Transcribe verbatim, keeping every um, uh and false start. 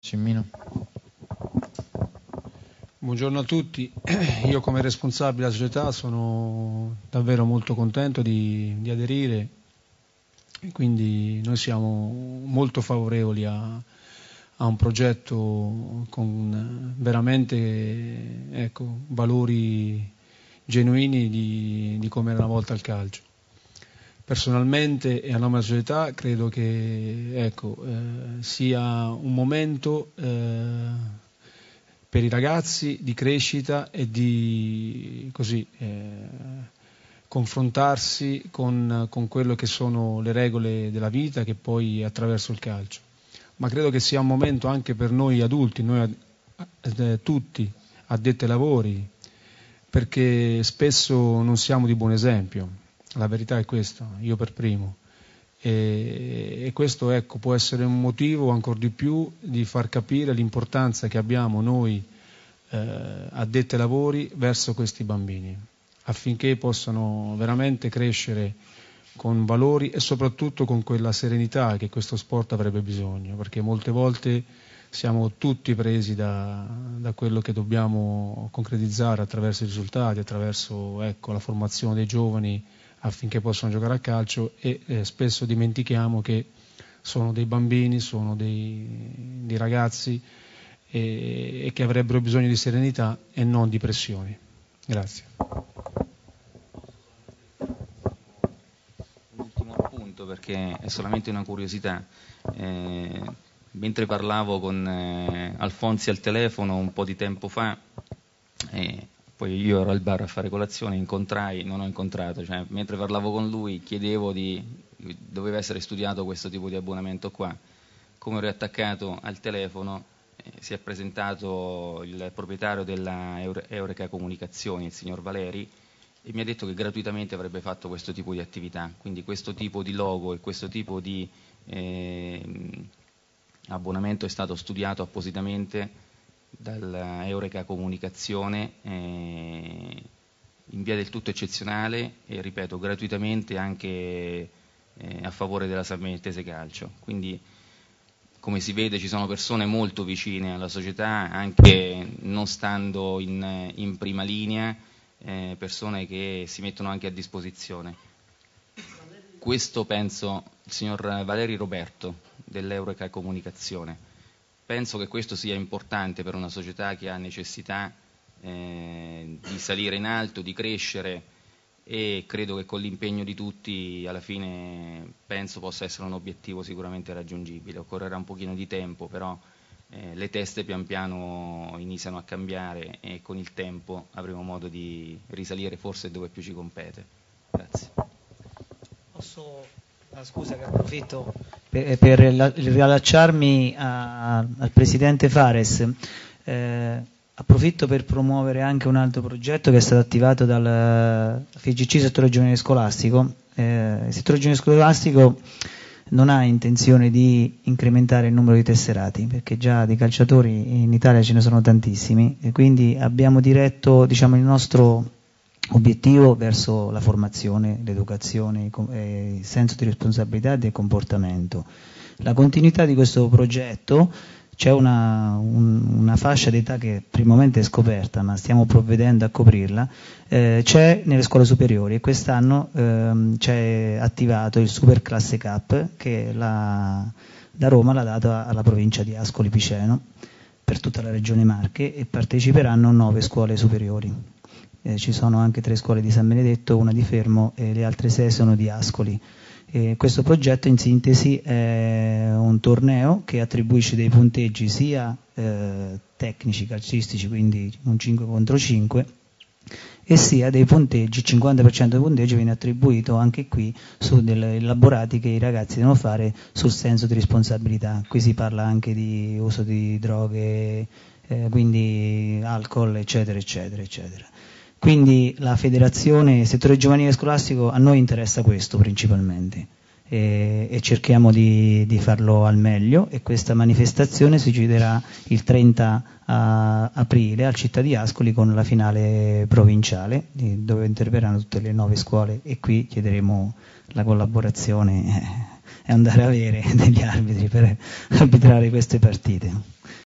Cimmino. Buongiorno a tutti, io come responsabile della società sono davvero molto contento di, di aderire e quindi noi siamo molto favorevoli a, a un progetto con veramente ecco, valori genuini di, di come era una volta il calcio. Personalmente e a nome della società credo che ecco, eh, sia un momento eh, per i ragazzi di crescita e di così, eh, confrontarsi con, con quello che sono le regole della vita che poi attraverso il calcio. Ma credo che sia un momento anche per noi adulti, noi eh, tutti addetti ai lavori, perché spesso non siamo di buon esempio. La verità è questa, io per primo. E, e questo ecco, può essere un motivo ancor di più di far capire l'importanza che abbiamo noi eh, addetti ai lavori verso questi bambini, affinché possano veramente crescere con valori e soprattutto con quella serenità che questo sport avrebbe bisogno, perché molte volte siamo tutti presi da, da quello che dobbiamo concretizzare attraverso i risultati, attraverso ecco, la formazione dei giovani affinché possano giocare a calcio e eh, spesso dimentichiamo che sono dei bambini, sono dei, dei ragazzi e, e che avrebbero bisogno di serenità e non di pressioni. Grazie. Un ultimo punto perché è solamente una curiosità. Eh, mentre parlavo con eh, Alfonsi al telefono un po' di tempo fa, eh, poi io ero al bar a fare colazione, incontrai, non ho incontrato, cioè mentre parlavo con lui chiedevo di, doveva essere studiato questo tipo di abbonamento qua. Come ho riattaccato al telefono eh, si è presentato il proprietario della Eureka Comunicazioni, il signor Valeri, e mi ha detto che gratuitamente avrebbe fatto questo tipo di attività, quindi questo tipo di logo e questo tipo di eh, abbonamento è stato studiato appositamente dalla Eureka Comunicazione eh, in via del tutto eccezionale e ripeto gratuitamente anche eh, a favore della Salernitese Calcio. Quindi come si vede ci sono persone molto vicine alla società anche non stando in, in prima linea, eh, persone che si mettono anche a disposizione. Questo penso il signor Valeri Roberto dell'Eureka Comunicazione. Penso che questo sia importante per una società che ha necessità eh, di salire in alto, di crescere e credo che con l'impegno di tutti alla fine penso possa essere un obiettivo sicuramente raggiungibile. Occorrerà un pochino di tempo, però eh, le teste pian piano iniziano a cambiare e con il tempo avremo modo di risalire forse dove più ci compete. Grazie. Posso... Scusa che approfitto per, per riallacciarmi a, al Presidente Fares, eh, approfitto per promuovere anche un altro progetto che è stato attivato dal F G C Settore Giovanile Scolastico. Eh, il Settore Giovanile Scolastico non ha intenzione di incrementare il numero di tesserati perché già di calciatori in Italia ce ne sono tantissimi e quindi abbiamo diretto diciamo, il nostro obiettivo verso la formazione, l'educazione, il senso di responsabilità e del comportamento. La continuità di questo progetto, c'è una, un, una fascia d'età che per il momento è scoperta, ma stiamo provvedendo a coprirla, eh, c'è nelle scuole superiori e quest'anno ehm, c'è attivato il Super Classe Cup che la, da Roma l'ha dato alla provincia di Ascoli Piceno per tutta la regione Marche e parteciperanno nove scuole superiori. Eh, ci sono anche tre scuole di San Benedetto, una di Fermo e le altre sei sono di Ascoli. Eh, questo progetto in sintesi è un torneo che attribuisce dei punteggi sia eh, tecnici, calcistici, quindi un cinque contro cinque, e sia dei punteggi, il cinquanta per cento dei punteggi viene attribuito anche qui su dei elaborati che i ragazzi devono fare sul senso di responsabilità. Qui si parla anche di uso di droghe, eh, quindi alcol, eccetera, eccetera, eccetera. Quindi la federazione, il settore giovanile scolastico, a noi interessa questo principalmente e, e cerchiamo di, di farlo al meglio e questa manifestazione si chiuderà il trenta aprile al Città di Ascoli con la finale provinciale dove interverranno tutte le nove scuole e qui chiederemo la collaborazione e andare a avere degli arbitri per arbitrare queste partite.